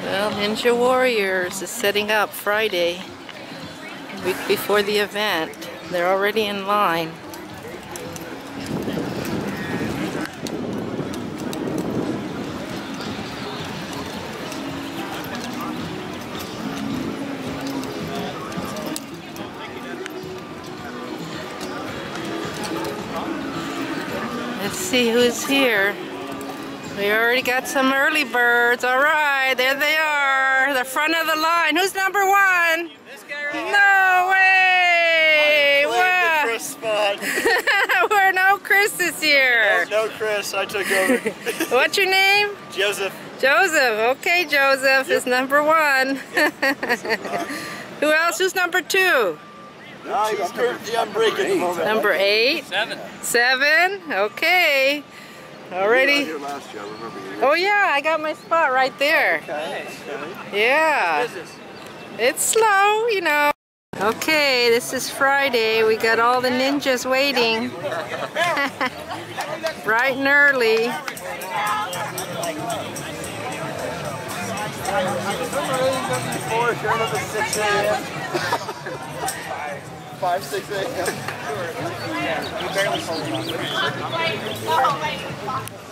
Well, Ninja Warriors is setting up Friday, a week before the event. They're already in line. Let's see who's here. We already got some early birds. All right, there they are. The front of the line. Who's number one? This guy right here. No way! Wow. The Chris spot. Where no Chris is here. No Chris, I took over. What's your name? Joseph. Joseph. Okay, Joseph is number one. Who else? Who's number two? He's currently on break at the moment. Number 8. 7. Okay. Already. Oh yeah, I got my spot right there. Yeah. It's slow, you know. Okay, this is Friday. We got all the ninjas waiting. Bright and early. 5, 6 a.m. You barely sold it.